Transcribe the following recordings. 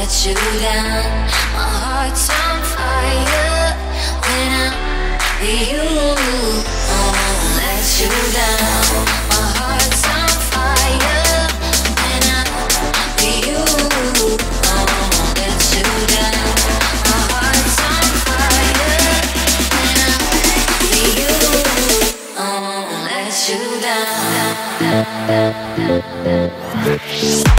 let you down. My heart's on fire when I'm with you. I won't let you down. My heart's on fire when I'm with you. I won't let you down. My heart's on fire when I'm with you. I won't let you down.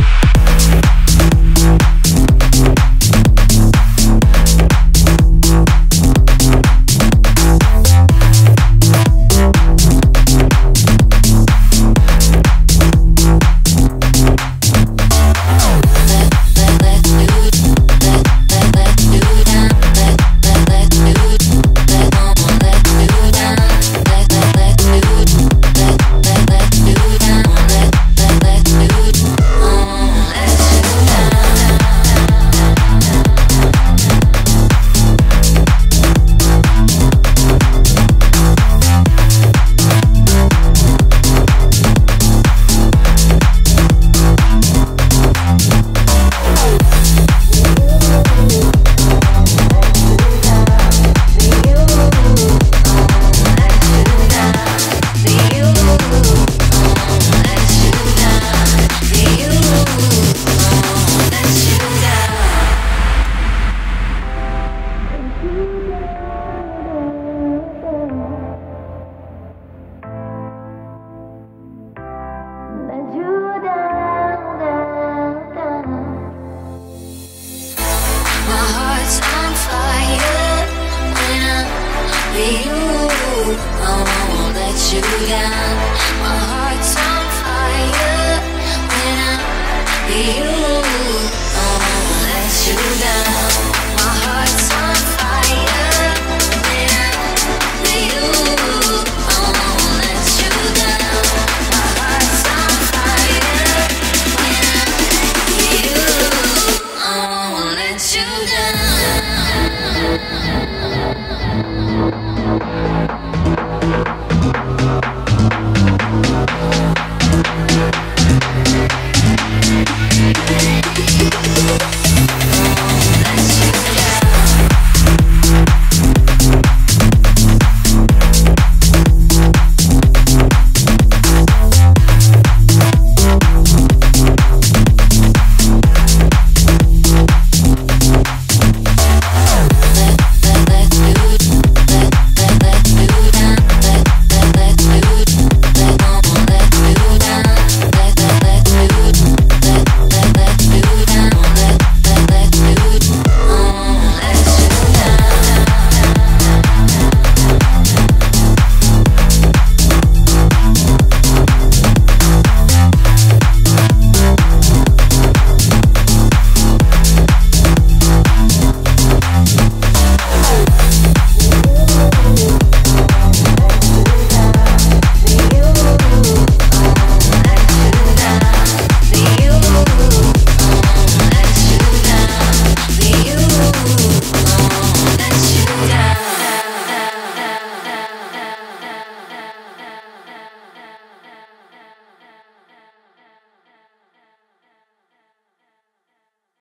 You, I won't let you down.